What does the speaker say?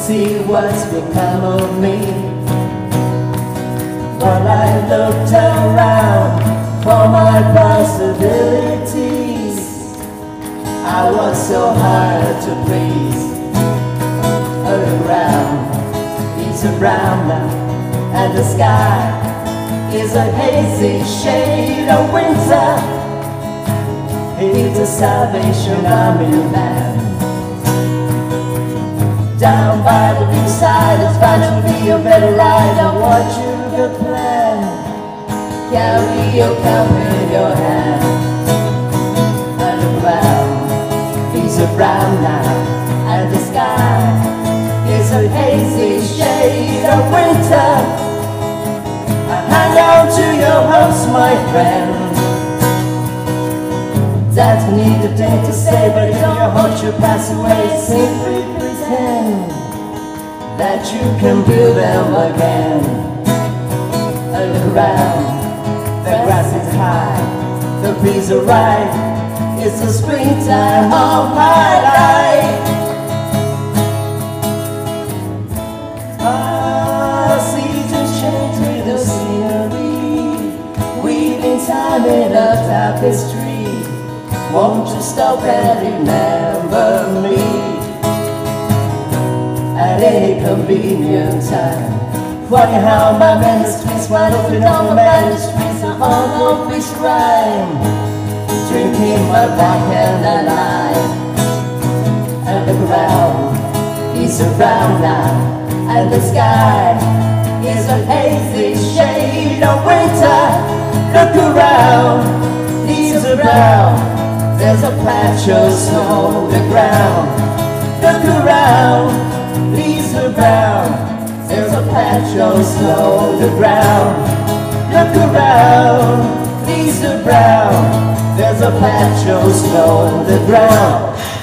see what's become of me. While I looked around for my possibilities, I was so hard to please. Look around, it's a brown now, and the sky is a hazy shade of winter. It's a Salvation Army land. Down by the riverside, it's bound to be a better ride. I want you to plan. Carry your cup in your hand. And around, leaves are brown now, and the sky is a hazy shade of winter. Hang on to your hopes, my friend. That's need a day to say, but if your hopes should pass away, simply pretend that you can build them again. Look around, the grass is high, the breeze are right, it's the springtime of my life. Seasons change with the scenery, weaving time in a tapestry. Won't you stop and remember me at any convenient time? Funny how my ministry's wide open on the main streets of Long Beach rhyme, drinking my black and I. And the ground is around now, and the sky is a hazy shade of winter. Look around, leaves are brown. There's a patch of snow on the ground. Look around, leaves are brown. There's a patch of snow on the ground. Look around, leaves are brown. There's a patch of snow on the ground.